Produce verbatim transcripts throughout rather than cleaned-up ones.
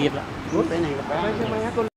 ฟีดละรุดไปไหนกับไปใช่ไหมฮะตัว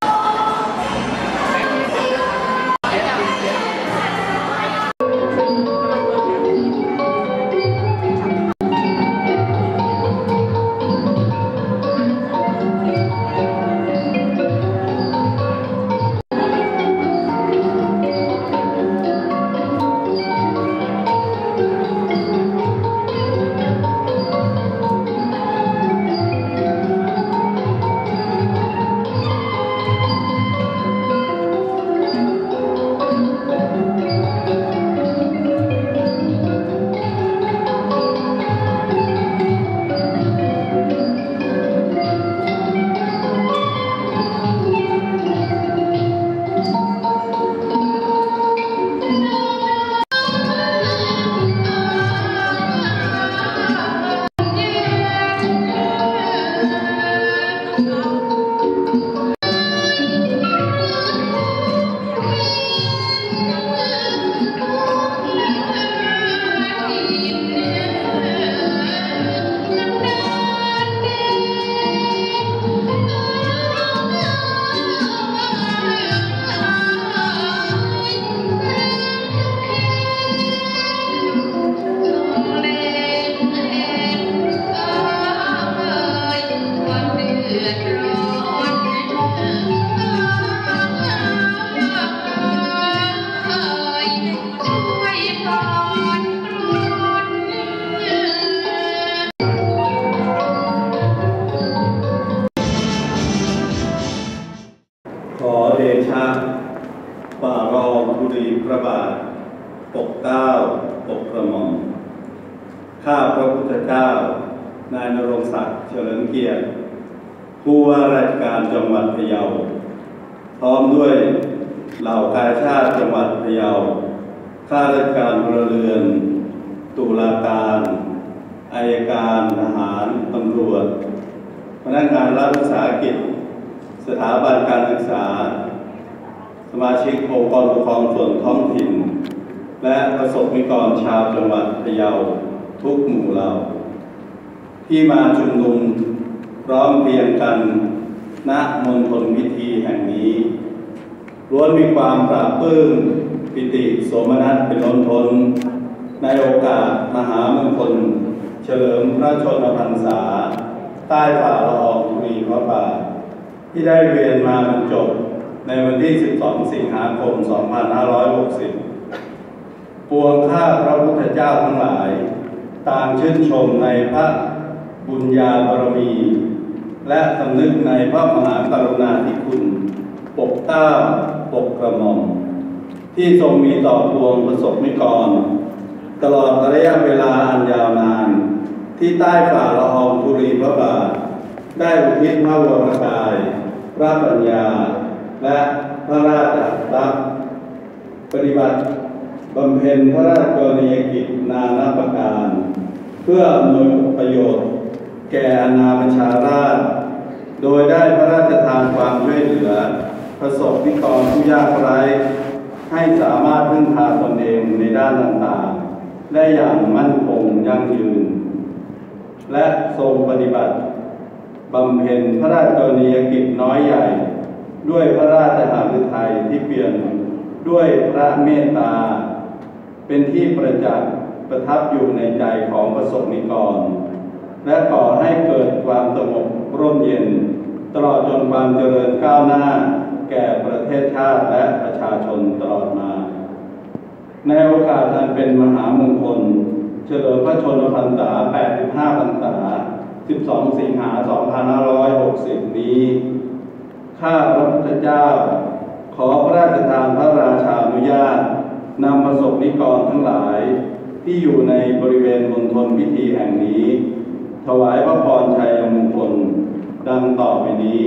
ขอเดชะฝ่ารองธุลีพระบาทปกเกล้าปกกระหม่อมข้าพระพุทธเจ้านายณรงค์ศักดิ์เฉลิมเกียรติผู้ว่าราชการจังหวัดพะเยาพร้อมด้วยเหล่ากาชาติจังหวัดพะเยาข้าราชการพลเรือนตุลาการอัยการทหารตำรวจพนักงานรัฐวิสาหกิจสถาบันการศึกษาสมาชิกองค์กรปกครองส่วนท้องถิ่นและประสบนิกรชาวจังหวัดพะเยาทุกหมู่เหล่าที่มาชุมนุมพร้อมเพรียงกันณมณฑลพิธีแห่งนี้ล้วนมีความปราบปลื้มปิติโสมนัสเป็นล้นพ้นในโอกาสมหามงคลเฉลิมพระชนมพรรษาใต้ฝ่าละอองธุลีพระบาทที่ได้เวียนมาบรรจบในวันที่ สิบสอง สิงหาคม สองพันห้าร้อยหกสิบ ปวงข้าพระพุทธเจ้าทั้งหลายต่างชื่นชมในพระบุญญาบารมีและสำนึกในพระมหากรุณาธิคุณปกเกล้าปกกระหม่อมที่ทรงมีต่อปวงประสบนิกรตลอดระยะเวลาอันยาวนานที่ใต้ฝ่าละอองธุลีพระบาทได้อุทิศพระวรกายพระปัญญาและพระราชรับปฏิบัติบำเพ็ญพระราชกรณียกิจนานาประการเพื่ออำนวยประโยชน์แก่อาณาประชาราษฎร์โดยได้พระราชทานความช่วยเหลือประสบนิกรผู้ยากไร้ให้สามารถพึ่งพาตนเองในด้านต่างๆได้อย่างมั่นคงยั่งยืนและทรงปฏิบัติบำเพ็ญพระราชกรณียกิจน้อยใหญ่ด้วยพระราชหฤทัยที่เปลี่ยนด้วยพระเมตตาเป็นที่ประจักษ์ประทับอยู่ในใจของประสบนิกรและก่อให้เกิดความสงบร่มเย็นตลอดจนความเจริญก้าวหน้าแก่ประเทศชาติและประชาชนตลอดมาในโอกาสอันเป็นมหามงคลเฉลิมพระชนมพรรษาแปดสิบห้าพรรษาสิบสอง สิงหาคม สองพันห้าร้อยหกสิบ นี้ข้าพระพุทธเจ้าขอพระราชทานพระราชานุญาตนำประสบนิกรทั้งหลายที่อยู่ในบริเวณมณฑลพิธีแห่งนี้ถวายพระพรชัยมงคลดังต่อไปนี้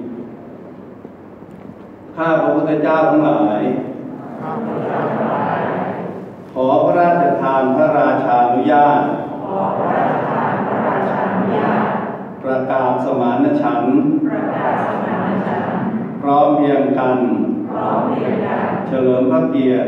ข้าพระพุทธเจ้าทั้งหลายขอพระราชทานพระราชานุญาตประกาศสมานฉันท์พร้อมเพรียงกันเฉลิมพระเกียรติ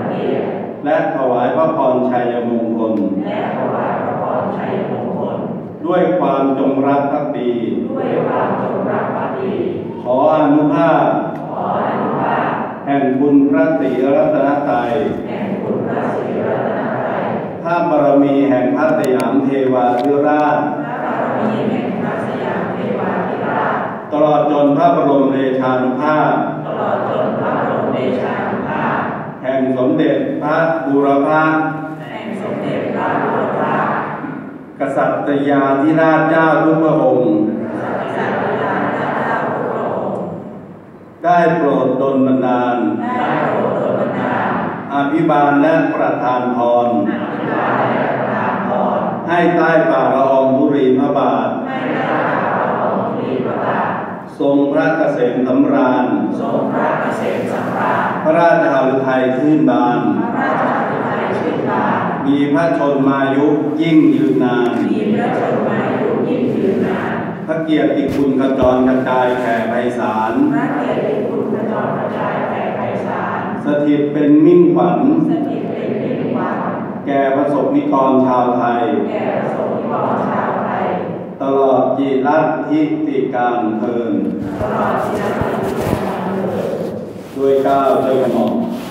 และถวายพระพรชัยมงคลด้วยความจงรักภักดีด้วยความจงรักภักดีขออนุภาพขออนุภาพแห่งคุณพระศรีรัตนตรัยแห่งคุณพระศรีรัตนตรัยพระบารมีแห่งพระสยามเทวาธิราชพระบารมีแห่งพระสยามเทวาธิราชตลอดจนพระบรมเดชานุภาพตลอดจนพระบรมเดชานุภาพแห่งสมเด็จพระบูรพาแห่งสมเด็จพระบูรพากษัตริยาธิราชเจ้าทุกพระองค์กษัตริยาเจ้าทุกพระองค์ได้โปรดดลบันดาลได้โปรดโดยบันดาลอภิบาลและประทานพรอภิบาลและประทานพรให้ใต้ฝ่าละอองธุลีพระบาทให้ได้พระองค์รีพระบาททรงพระเกษมสำราญทรงพระเกษมสำราญพระราชหฤทัยชื่นบานพระราชาธิไทยชื่นบานมีพระชนมายุยิ่งยืนนานมีพระชนมายุยิ่งยืนนานพระเกียรติคุณขจรกระจายแผ่ไพศาลพระเกียรติคุณกระจรกระจายแผ่ไพศาลสถิตเป็นมิ่งขวัญสถิตเป็นมิ่งขวัญแก่ประสบนิกรชาวไทยแก่ประสงค์นิกรชาวไทยตลอดจีรัตทิติการเทินตลอดชีวิตของเราด้วยเกล้าด้วยกระหม่อม